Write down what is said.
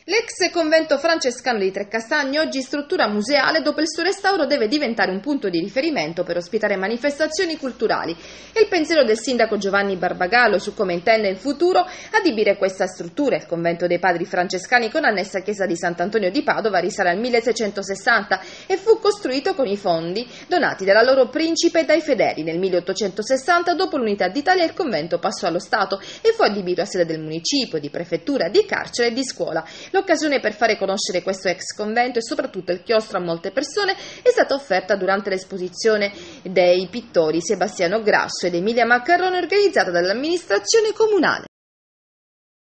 L'ex convento francescano di Trecastagni, oggi struttura museale, dopo il suo restauro deve diventare un punto di riferimento per ospitare manifestazioni culturali. È il pensiero del sindaco Giovanni Barbagallo su come intende in futuro adibire questa struttura. Il convento dei padri francescani con annessa chiesa di Sant'Antonio di Padova risale al 1660 e fu costruito con i fondi donati dalla loro principe e dai fedeli. Nel 1860, dopo l'unità d'Italia, il convento passò allo Stato e fu adibito a sede del municipio, di prefettura, di carcere e di scuola. L'occasione per fare conoscere questo ex convento e soprattutto il chiostro a molte persone è stata offerta durante l'esposizione dei pittori Sebastiano Grasso ed Emilia Maccarrone organizzata dall'amministrazione comunale.